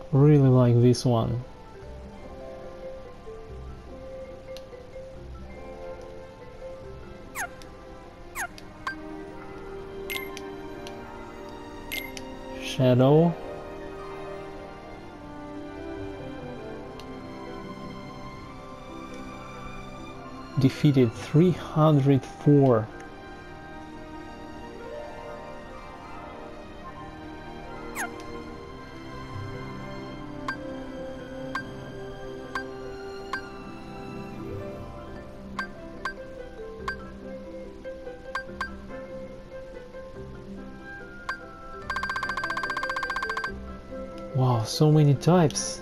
Really like this one. Shadow. Defeated 304. Wow, so many types.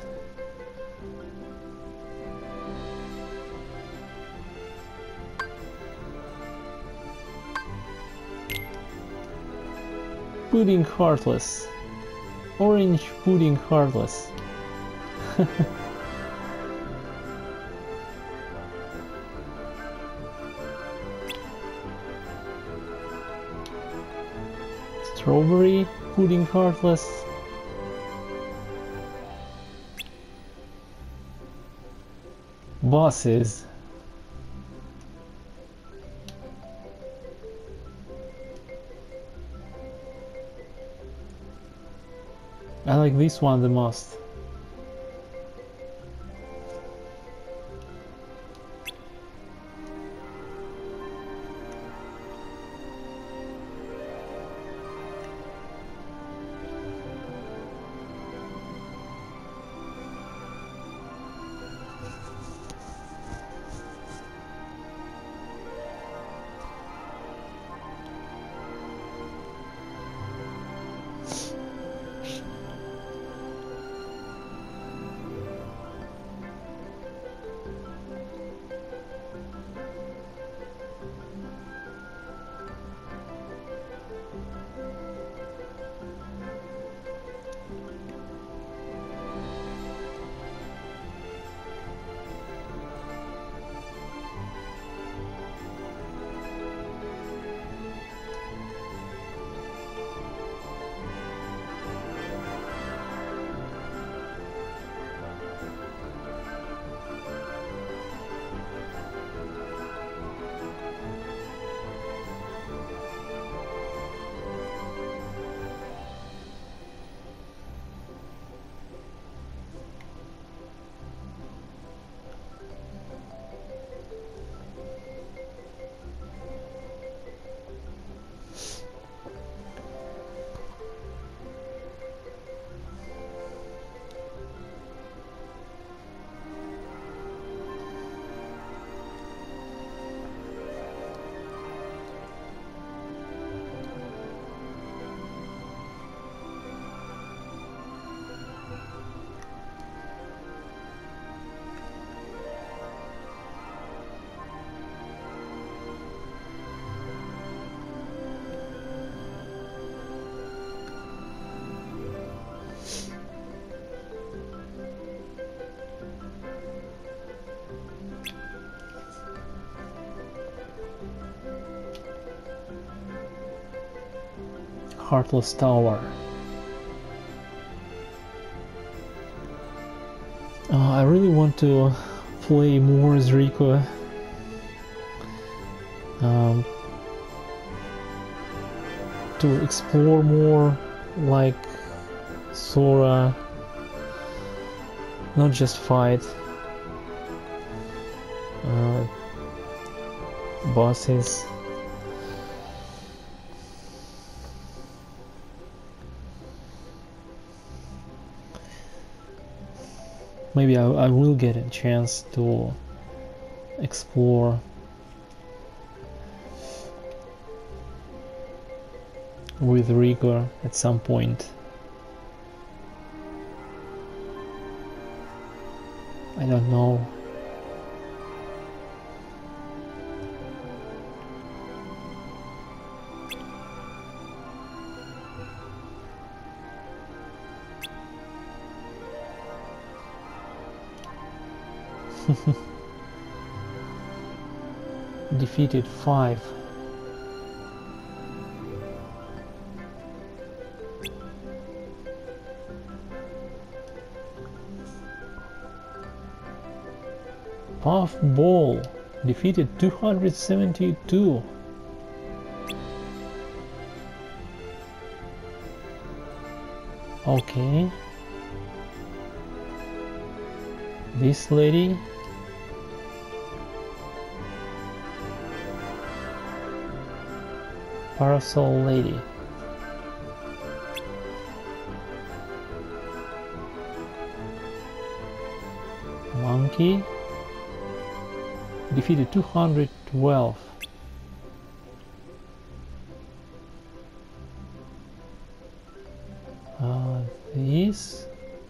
Pudding Heartless. Orange Pudding Heartless. Strawberry Pudding Heartless. Bosses. I like this one the most. Heartless Tower. I really want to play more as Rico. To explore more like Sora, not just fight. Bosses. Maybe I will get a chance to explore with Rico at some point. I don't know. Defeated 5. Puffball defeated 272. Okay. This lady. Parasol lady. Monkey defeated 212. This.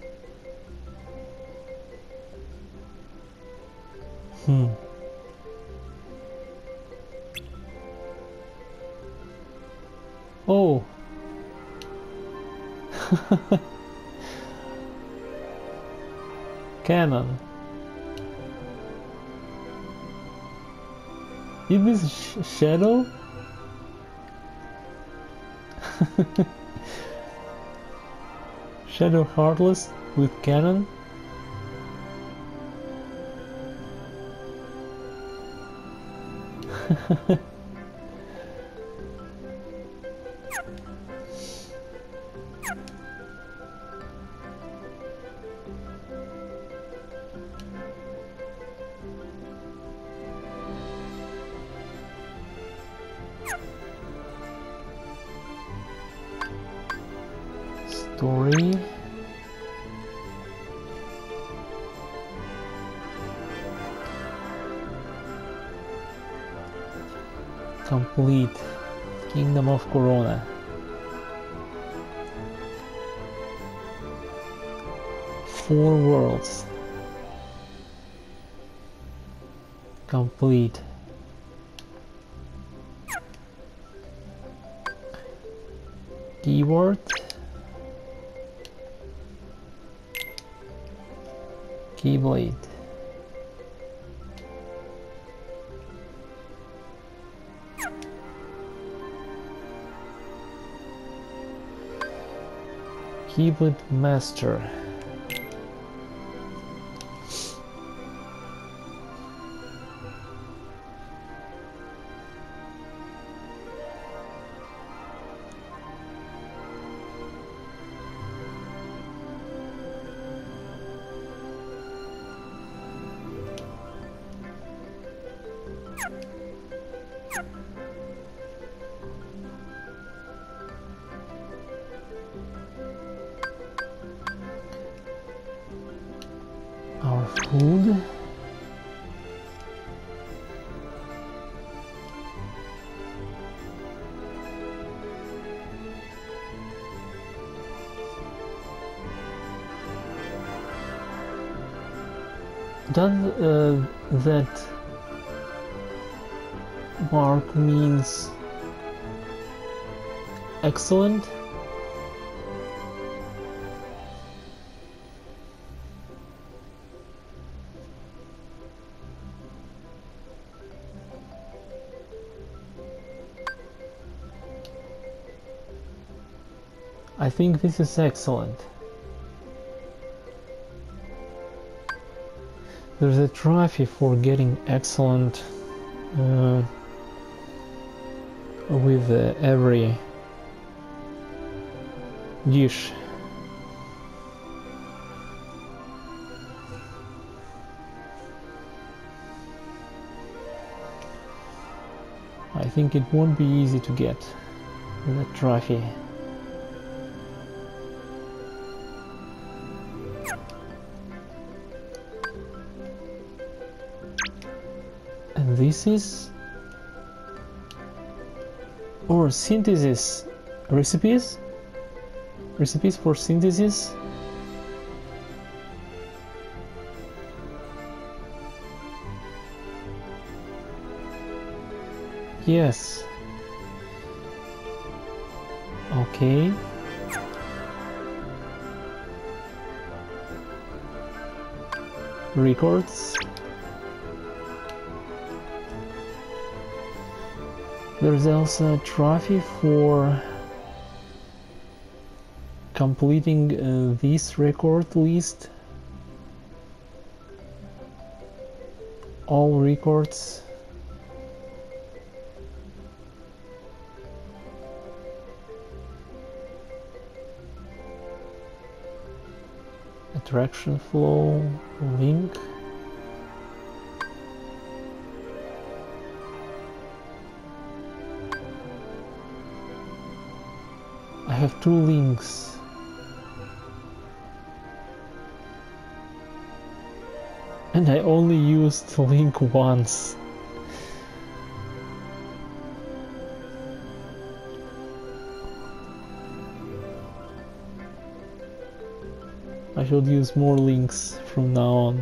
Oh. Canon. Is this Shadow? Shadow Heartless with Canon? Story. Complete. Kingdom of Corona. Four worlds. Complete. Keyword. Keyblade. Keyblade Master. Our food. Does that mark means excellent? I think this is excellent. There's a trophy for getting excellent with every dish. I think it won't be easy to get that trophy. And this is or synthesis recipes for synthesis. Yes. Okay. Records. There's also a trophy for completing this record list. all records. Attraction flow, link. I have 2 links. And I only used link once. I should use more links from now on.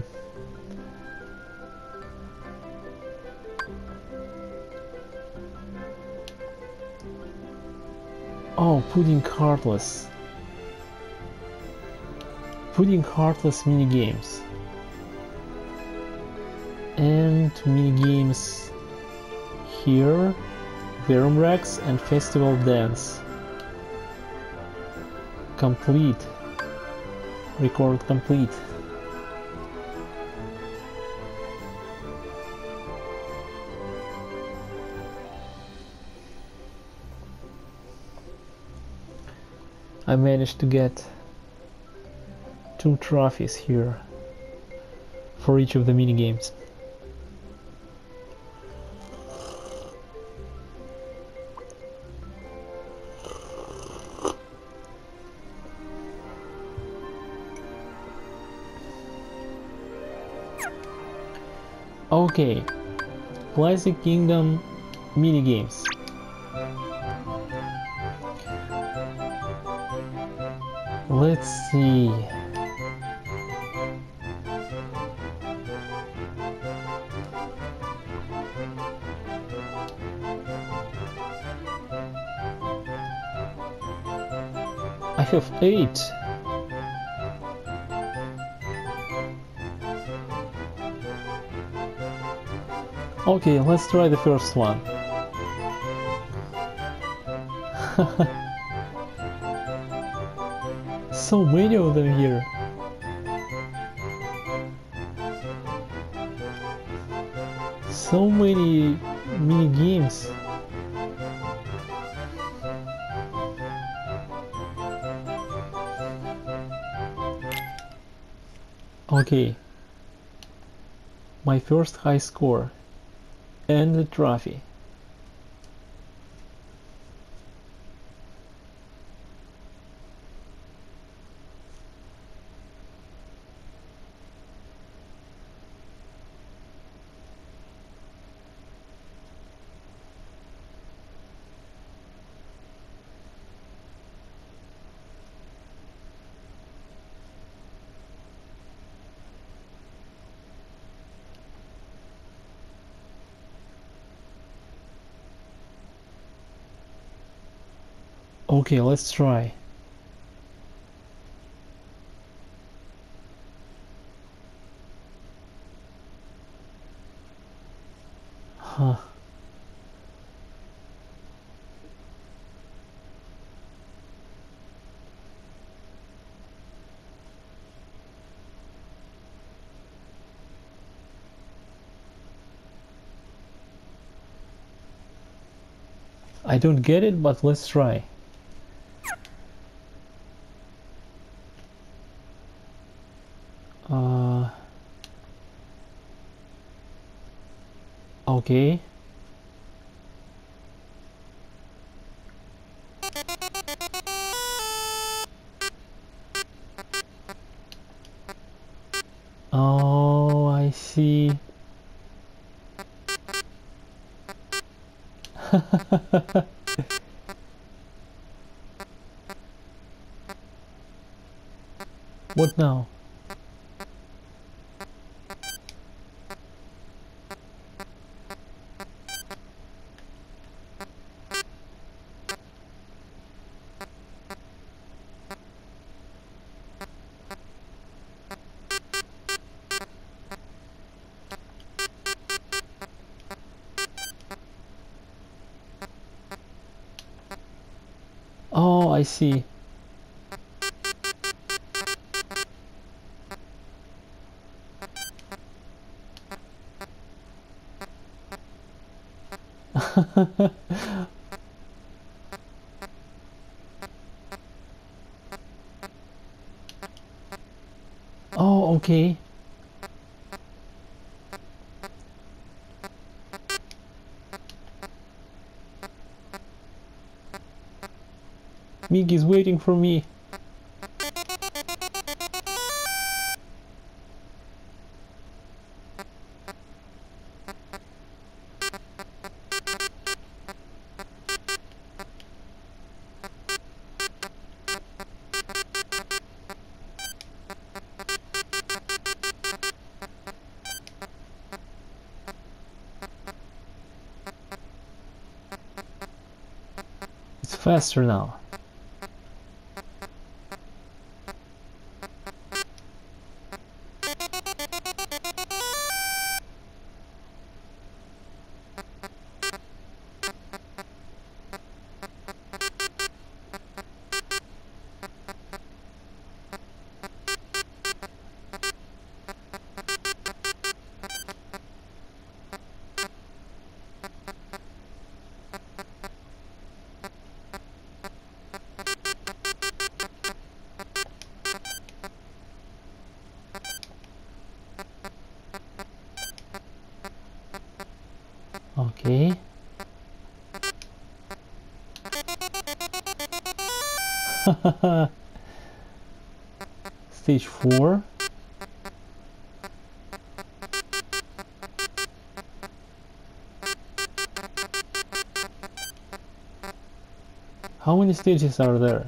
Oh, Pudding Heartless. Pudding Heartless minigames. And minigames here, Verumrex and Festival Dance. Complete. Record complete. I managed to get 2 trophies here for each of the minigames. Okay, Classic Kingdom minigames. Let's see. I have 8. Okay, let's try the first one. So many of them here. So many mini games. Okay. My first high score and the trophy. Okay, let's try. Huh. I don't get it, but let's try. Okay. Oh, I see. What now? Oh, I see. Oh, okay. Mickey's waiting for me. It's faster now. Okay. Stage 4. How many stages are there?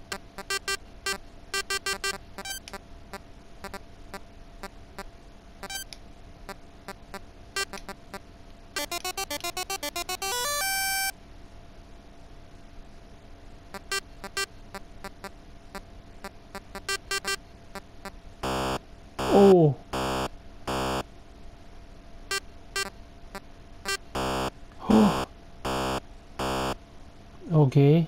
Oh. Okay.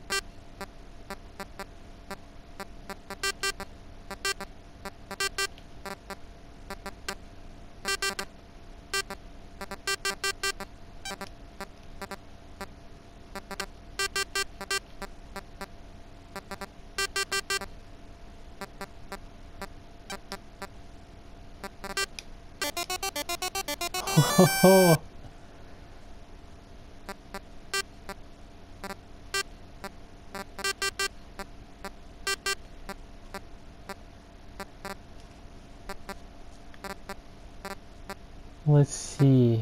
Let's see.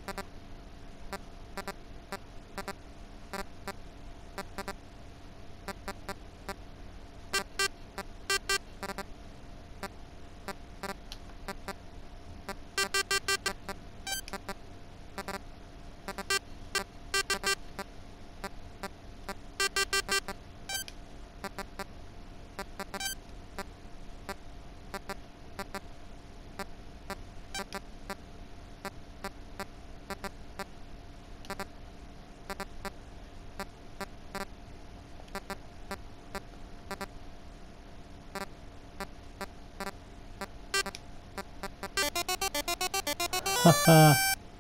Haha.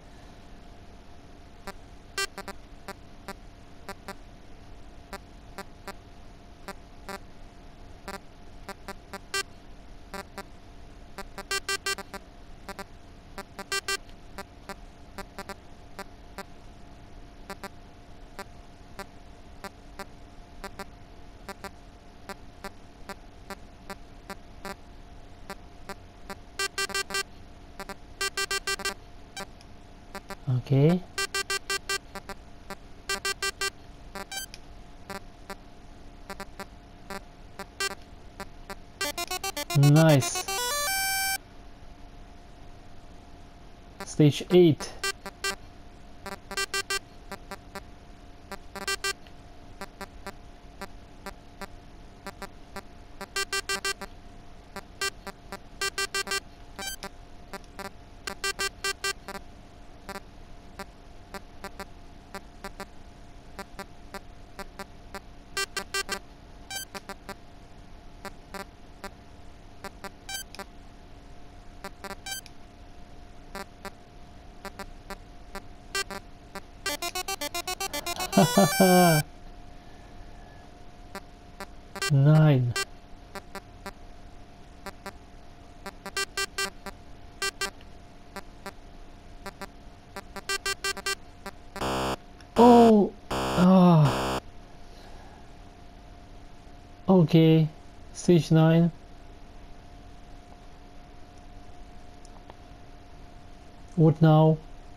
Okay. Nice. Stage 8. 9. Oh! Ah! Okay, stage 9. What now?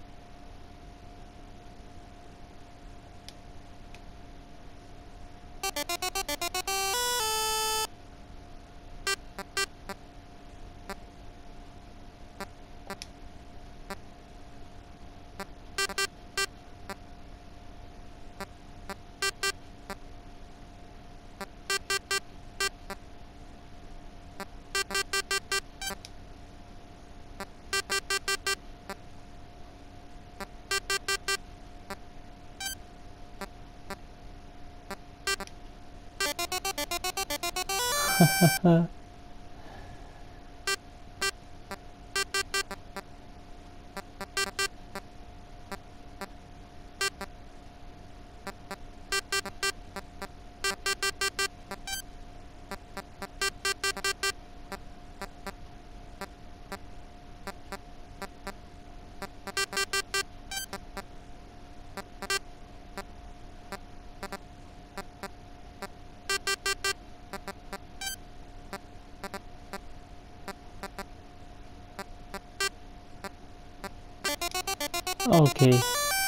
Okay.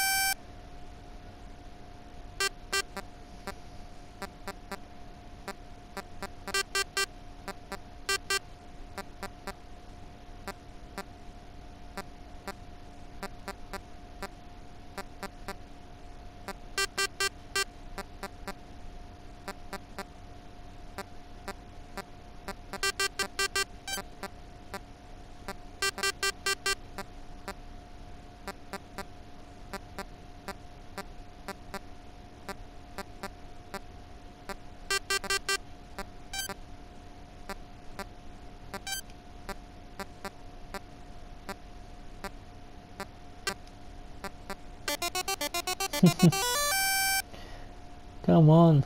Come on.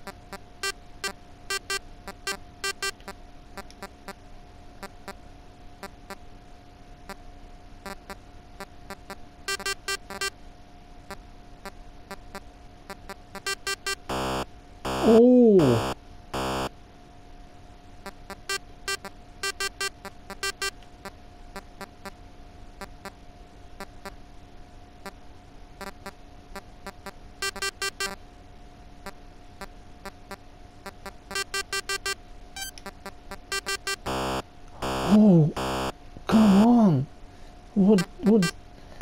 Oh! Oh! Come on! What?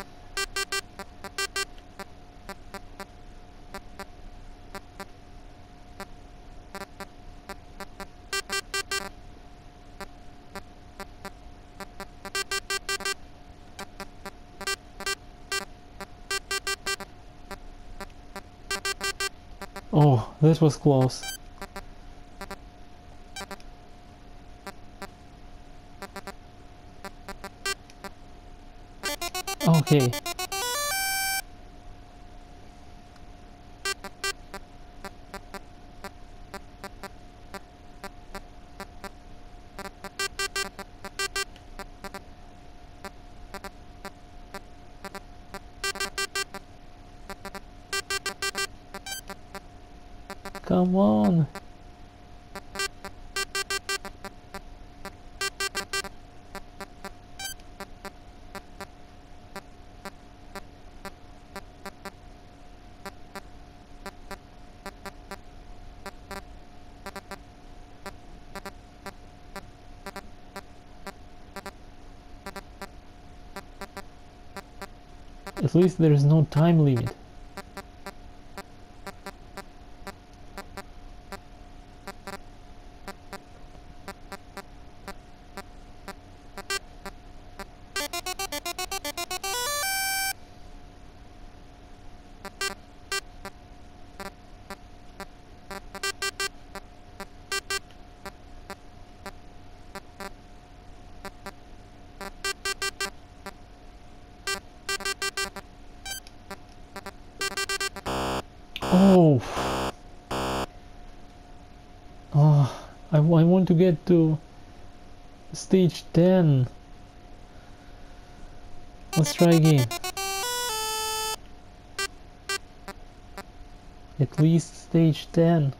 Oh, this was close. Okay. Come on. At least there is no time limit. I want to get to stage 10. Let's try again. At least stage 10.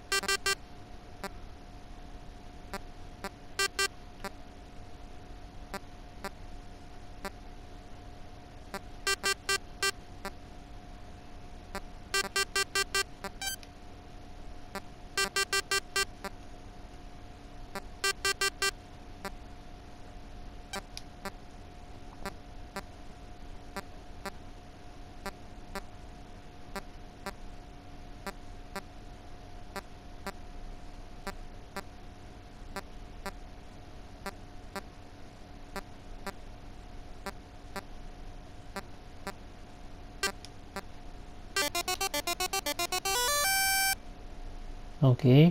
Okay.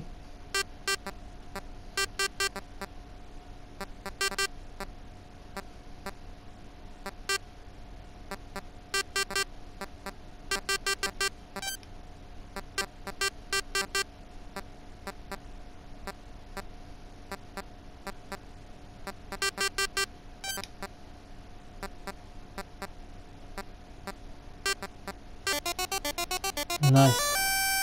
Nice.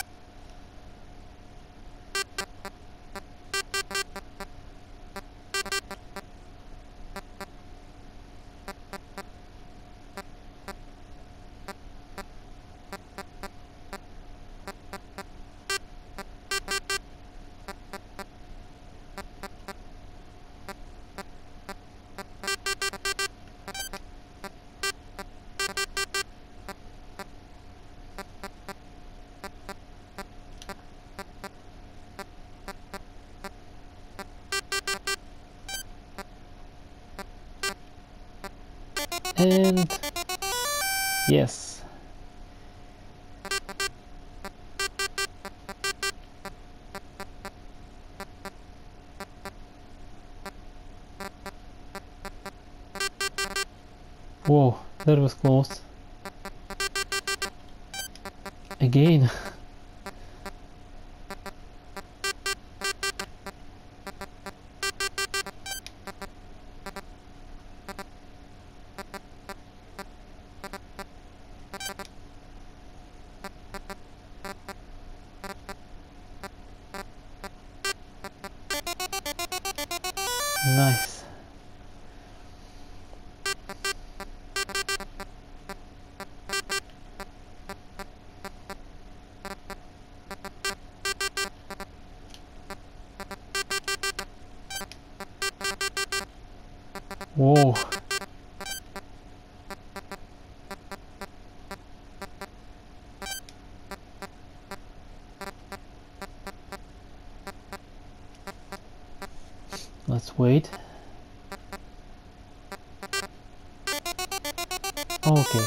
And yes. Whoa, that was close. Again. Nice. Whoa. Let's wait. Okay.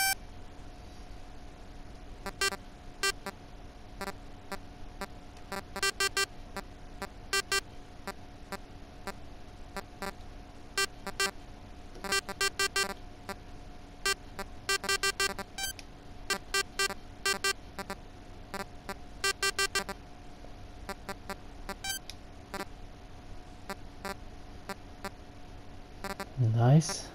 Nice.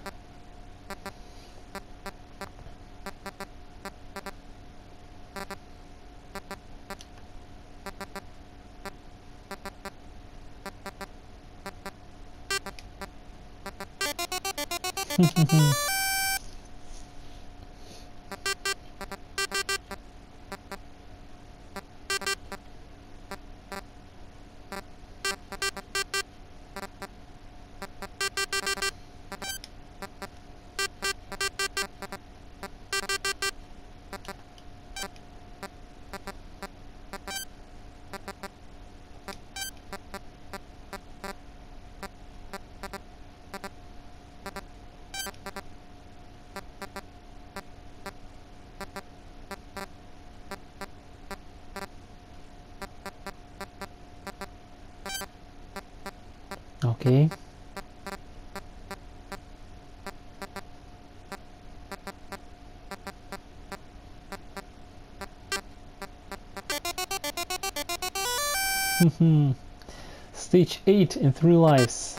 Okay. Stage 8 in 3 lives.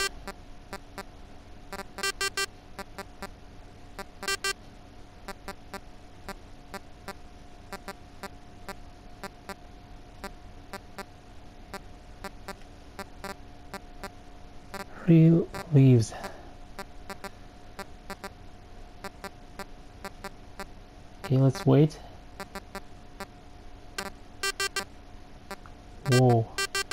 Three leaves. Okay, let's wait. Whoa.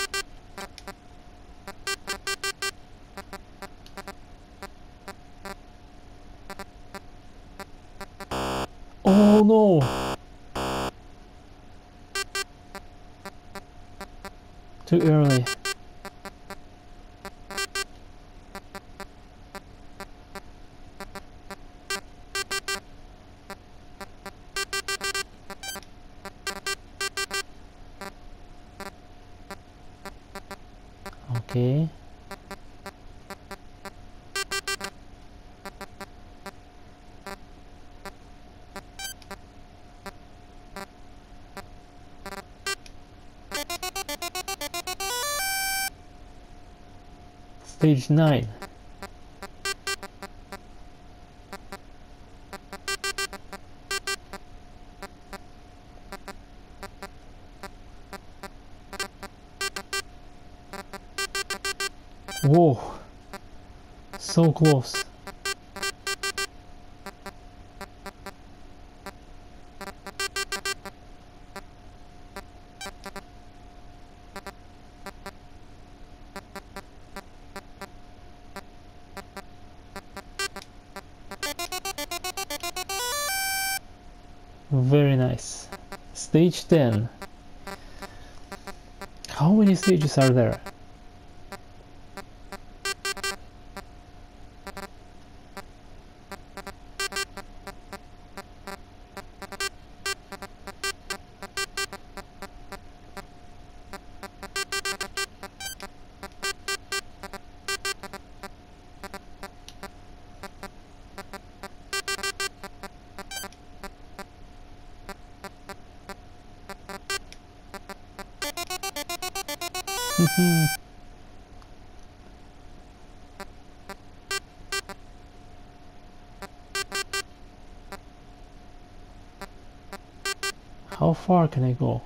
Oh no! Too early. Okay. Stage 9. Whoa, so close. Very nice. Stage 10. How many stages are there? How far can I go?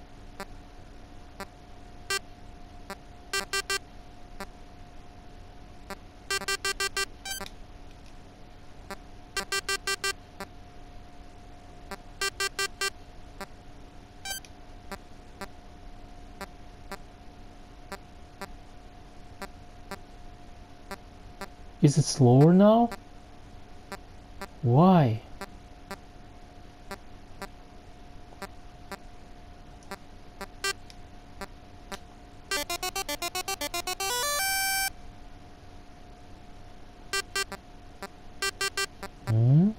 Is it slower now? Why? Hmm?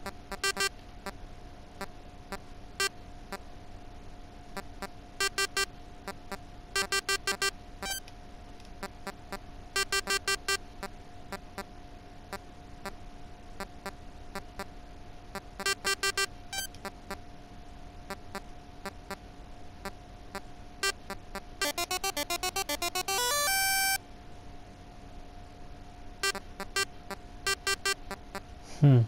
Hmm.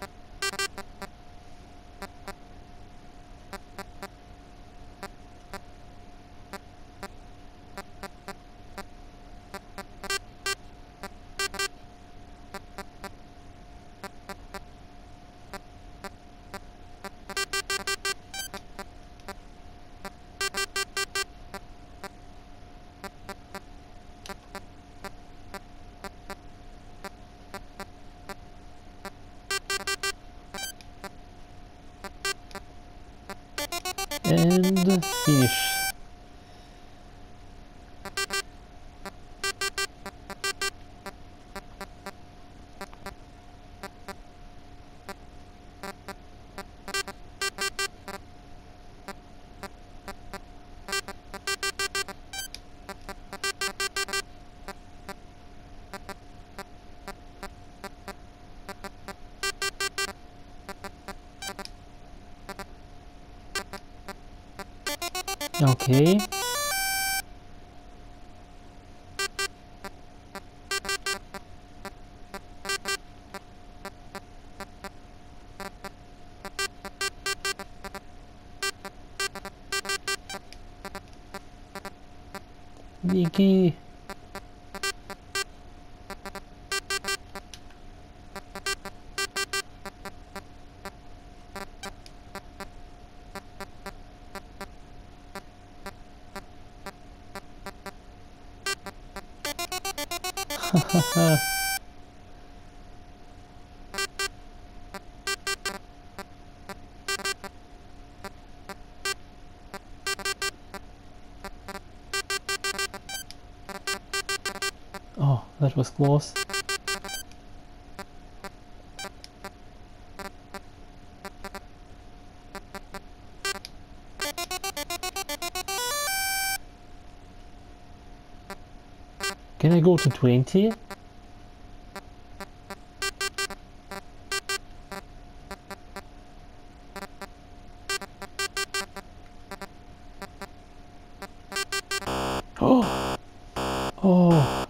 And finish. Okay. Nikki. Oh, that was close. Can I go to 20? Oh! Oh!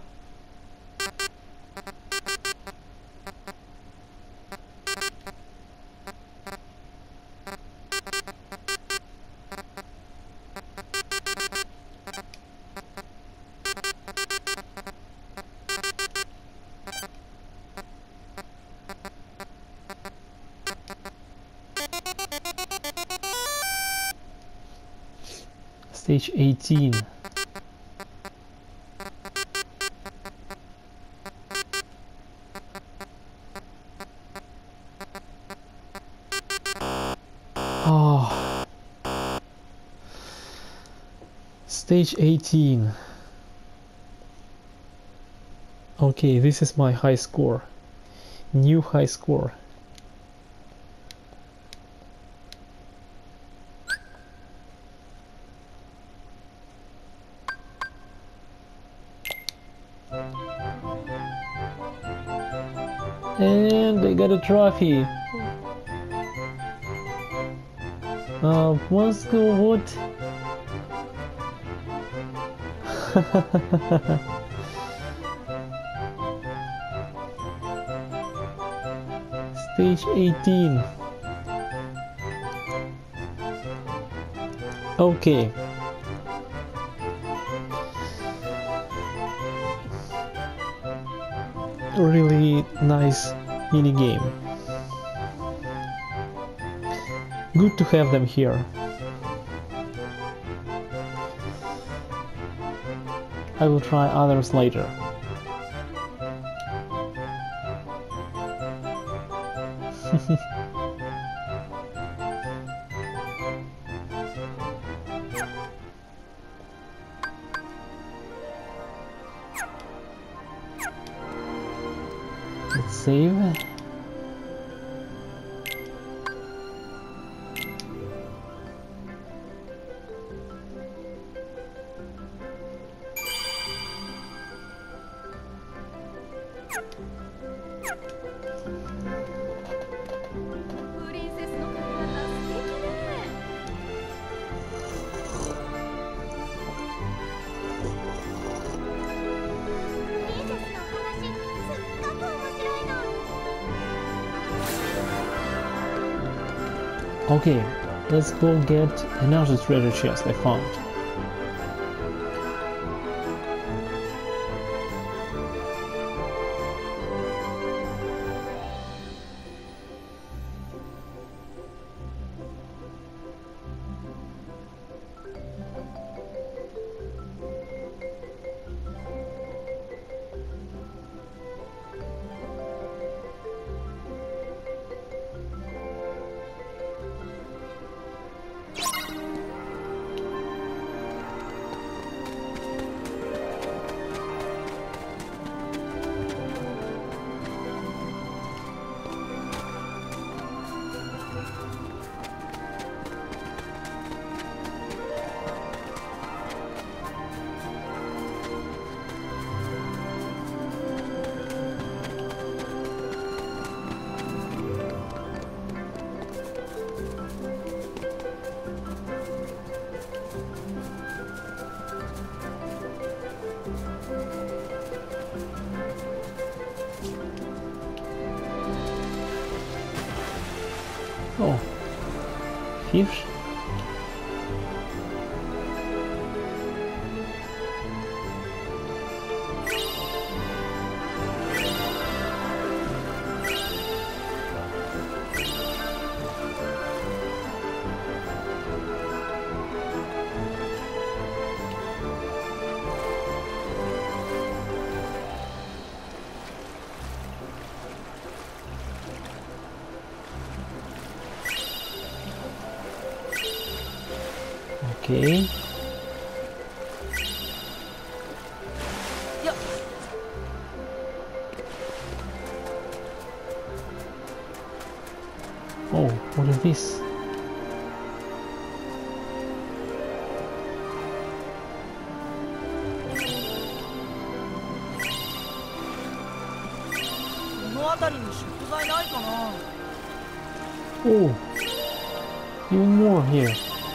Stage 18. Oh. Stage 18. Okay, this is my high score. New high score. And I got a trophy. Moscow, what? Stage 18. Okay. Really nice mini game. Good to have them here. I will try others later. Let's save. Okay, let's go get another treasure chest I found. Oh, fish. Okay. Yeah. Oh, what is this? Oh, even more here.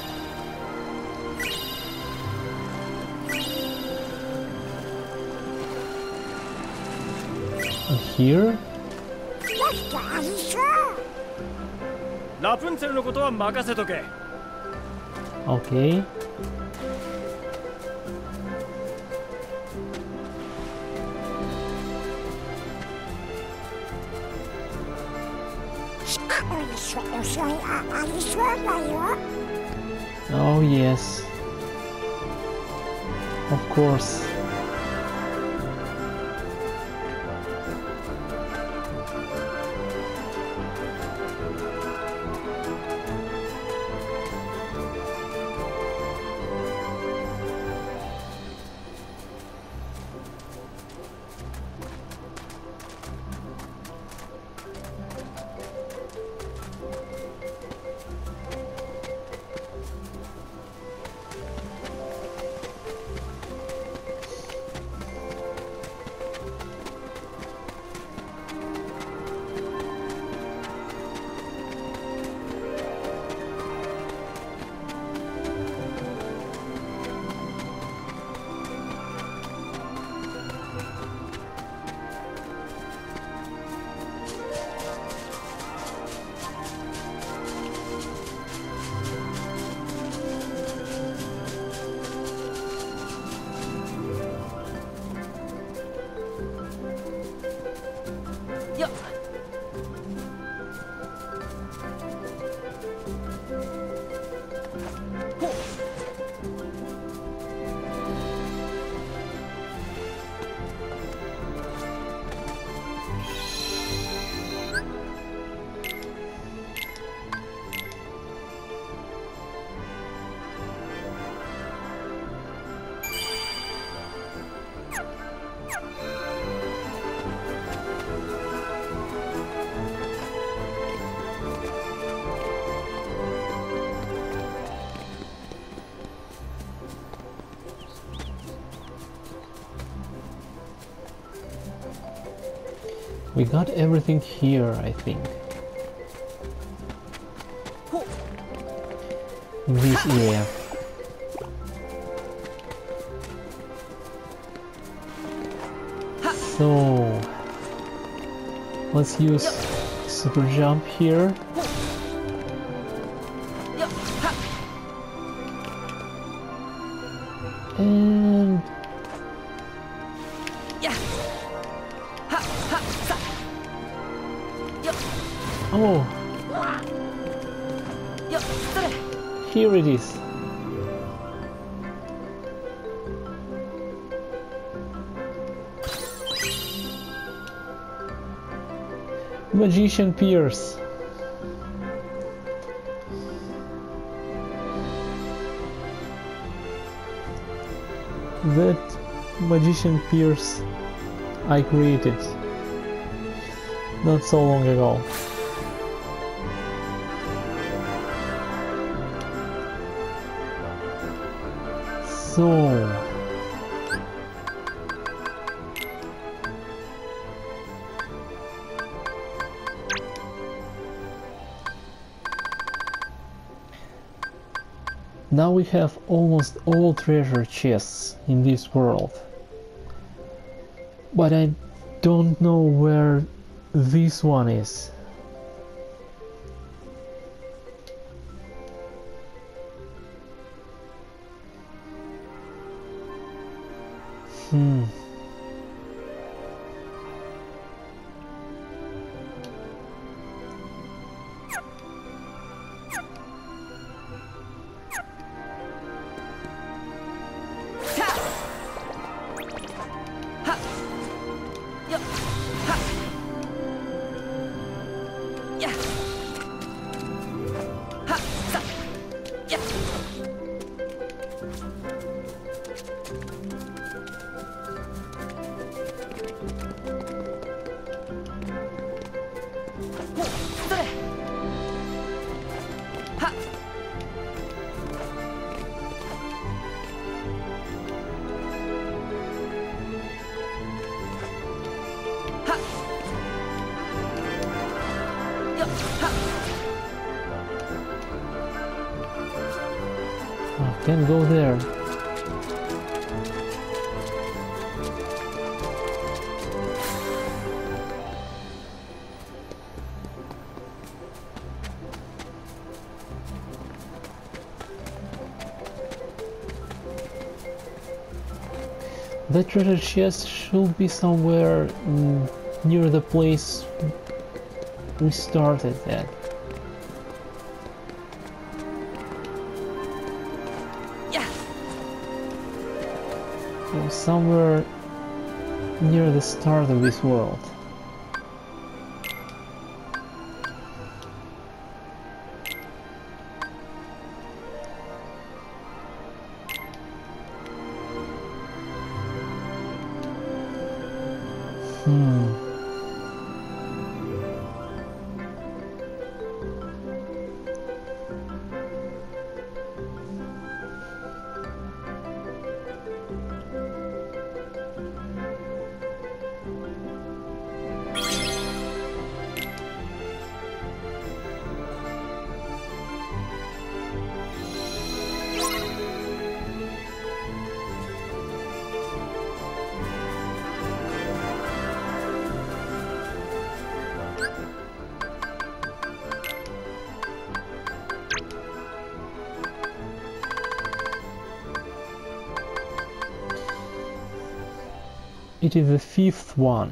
And here? ラプンツェルのことは任せとけ。 Okay. Oh yes. Of course. We got everything here, I think. In this area. So let's use super jump here. And oh, here it is. Magician Pierce. That Magician Pierce I created not so long ago. So now we have almost all treasure chests in this world, but I don't know where this one is. Can't go there. That treasure chest should be somewhere near the place we started at. So somewhere near the start of this world. It is the 5th one.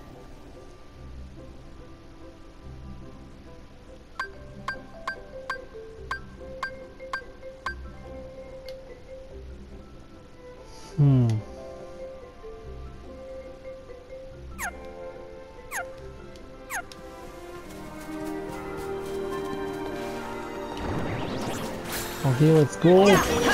Okay, let's go.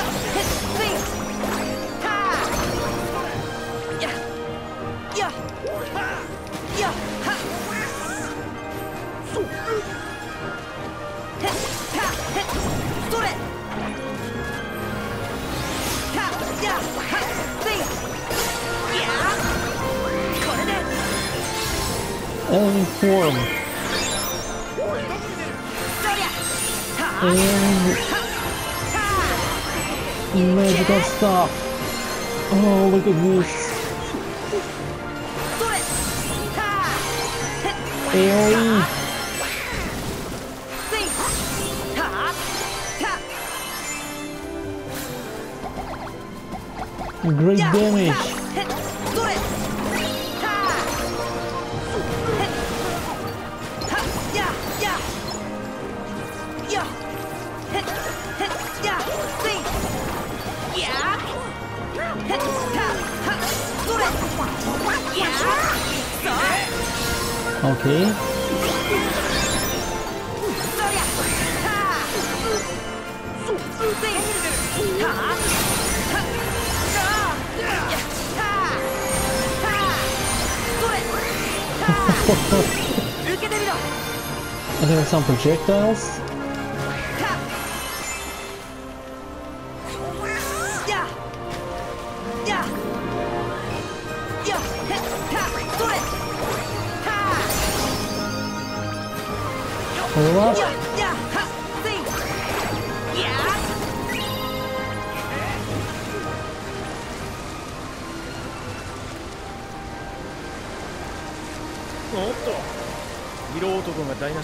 Only form. And magical stuff. Oh, look at this. AoE. Great damage. Okay. And there are some projectiles. Hold up. おっと、色男が台無し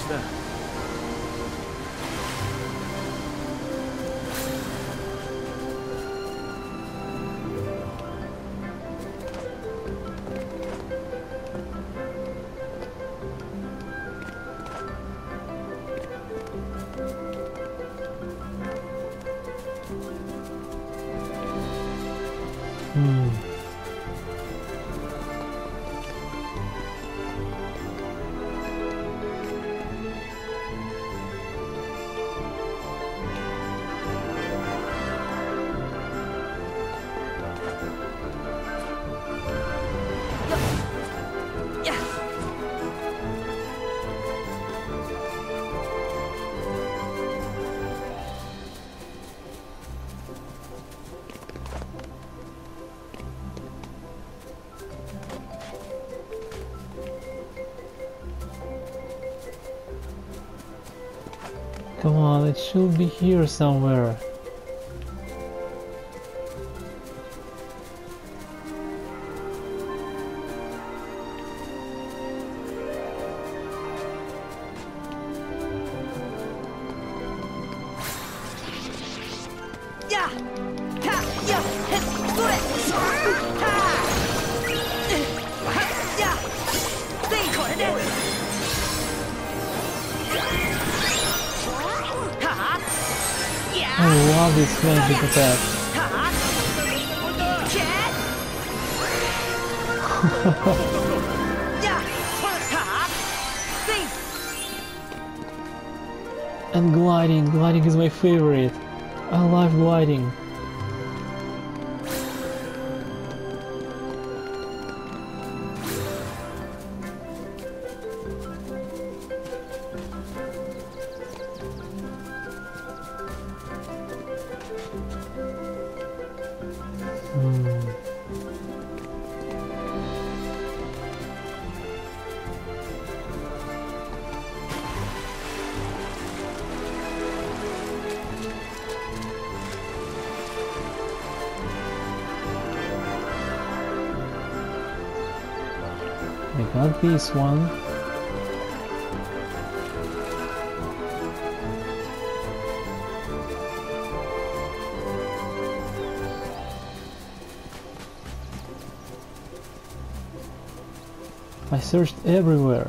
だ。Come on, it should be here somewhere. love this magic attack. And gliding, gliding is my favorite. I love gliding. I got this one. I searched everywhere.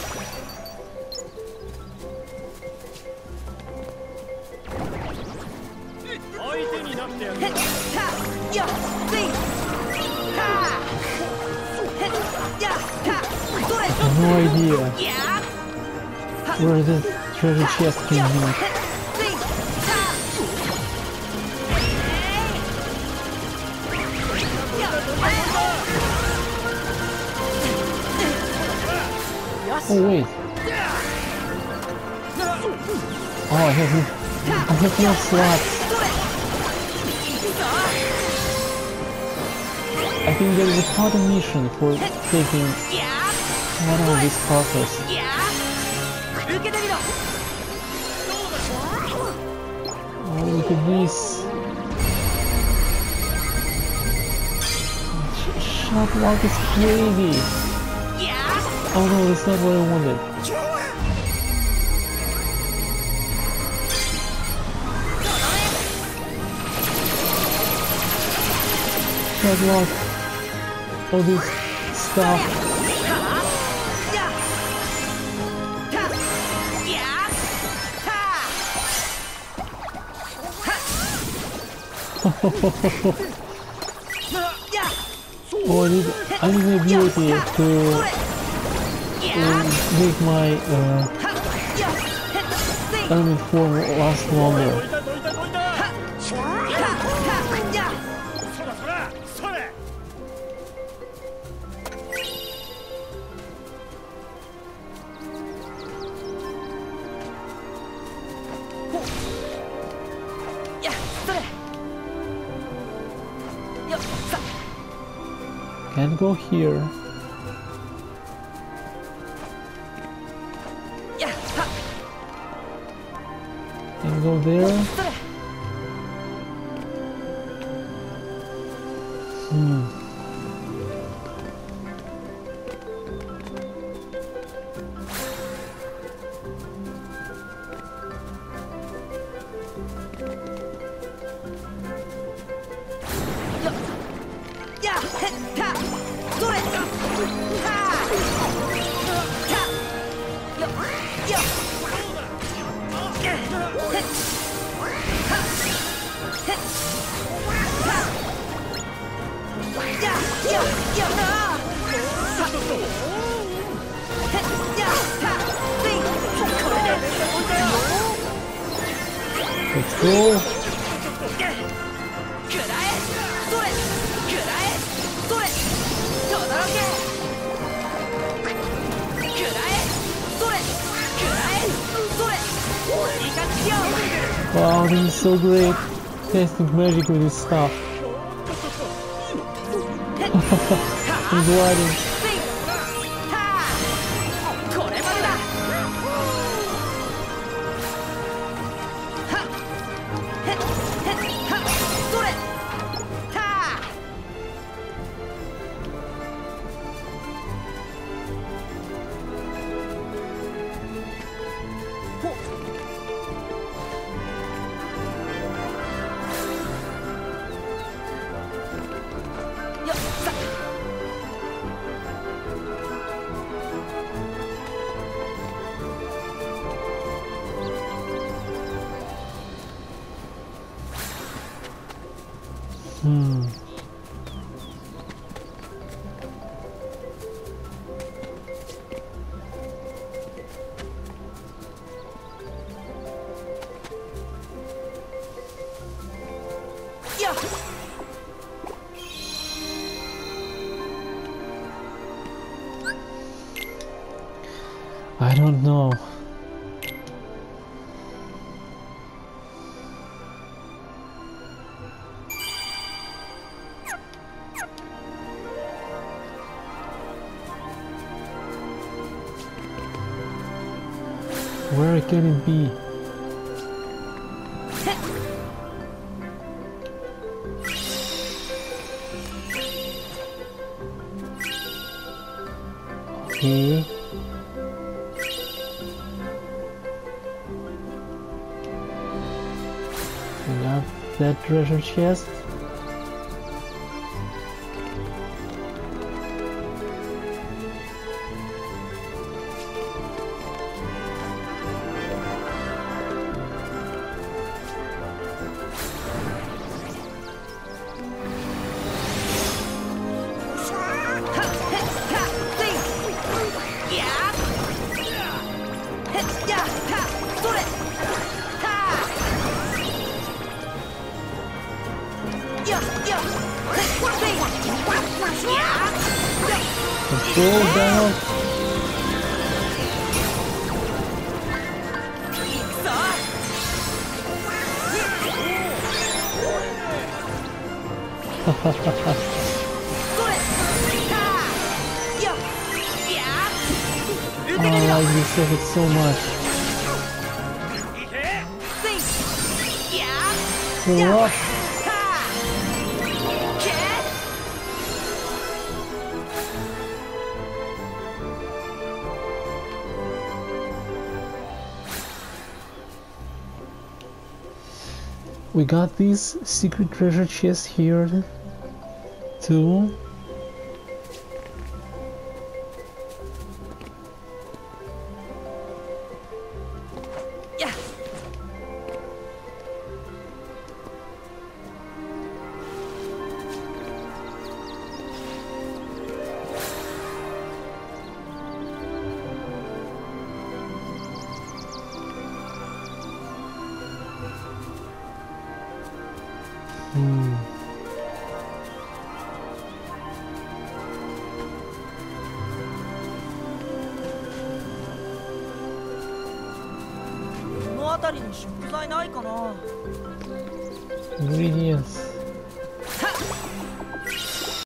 No idea where the treasure chest can be. Oh wait. Oh, I have no slots. I think there is a part of mission for taking one of these puzzles. Oh, look at this. Shot lock is crazy. Oh no, that's not what I wanted. Shot lock. All this stuff. Oh, I need the ability to make my element form last longer. Can't go here. Can go there. Let's go. Wow, this is so great. Testing magic with this stuff. I'm gliding. Hmm. I don't know. Where can it be? Okay. We got that treasure chest. Control down. I like this effect so much. So up. We got these secret treasure chests here too. Hmm. Ingredients.